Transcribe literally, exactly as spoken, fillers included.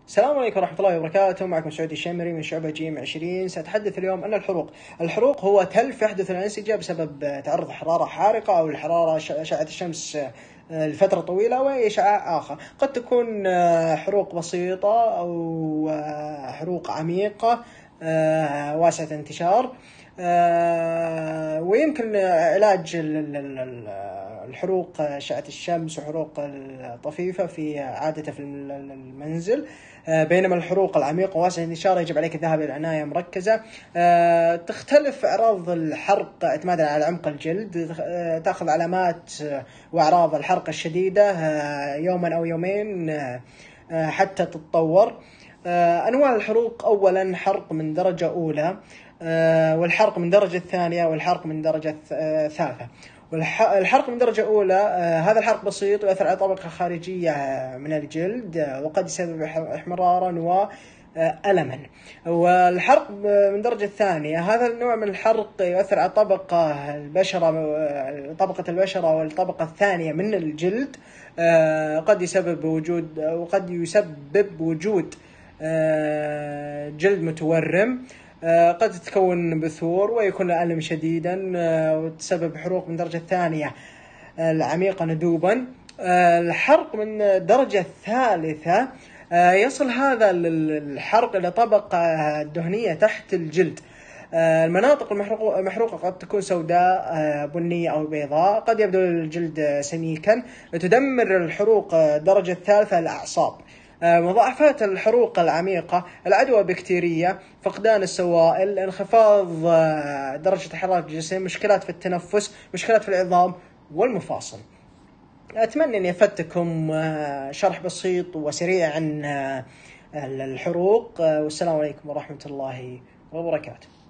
السلام عليكم ورحمة الله وبركاته. معكم سعودي الشامري من شعبة جيم عشرين. سأتحدث اليوم عن الحروق. الحروق هو تلف يحدث الأنسجة بسبب تعرض حرارة حارقة أو الحرارة أشعة الشمس لفترة طويلة وأي إشعاع آخر. قد تكون حروق بسيطة أو حروق عميقة واسعة انتشار، ويمكن علاج الحروق أشعة الشمس وحروق الطفيفة في عادة في المنزل، بينما الحروق العميقة واسعة الانتشار يجب عليك الذهاب إلى عناية مركزة. تختلف أعراض الحرق اعتمادا على عمق الجلد، تأخذ علامات وأعراض الحرق الشديدة يوما أو يومين حتى تتطور. أنواع الحروق: أولا حرق من درجة أولى، والحرق من درجة ثانية، والحرق من درجة ثالثة. والحرق من درجة أولى هذا الحرق بسيط ويأثر على طبقة خارجية من الجلد وقد يسبب احمرارا وألما. والحرق من درجة ثانية هذا النوع من الحرق يؤثر على طبقة البشرة طبقة البشرة والطبقة الثانية من الجلد، قد يسبب وجود وقد يسبب وجود جلد متورم، قد تتكون بثور ويكون الألم شديدا وتسبب حروق من درجة ثانية العميقة ندوبا. الحرق من درجة ثالثة يصل هذا الحرق إلى طبقة دهنية تحت الجلد. المناطق المحروقة قد تكون سوداء بنية أو بيضاء، قد يبدو الجلد سميكا. تدمر الحروق درجة ثالثة الأعصاب. مضاعفات الحروق العميقة: العدوى بكتيرية، فقدان السوائل، انخفاض درجة حرارة الجسم، مشكلات في التنفس، مشكلات في العظام والمفاصل. أتمنى أن أفدتكم شرح بسيط وسريع عن الحروق، والسلام عليكم ورحمة الله وبركاته.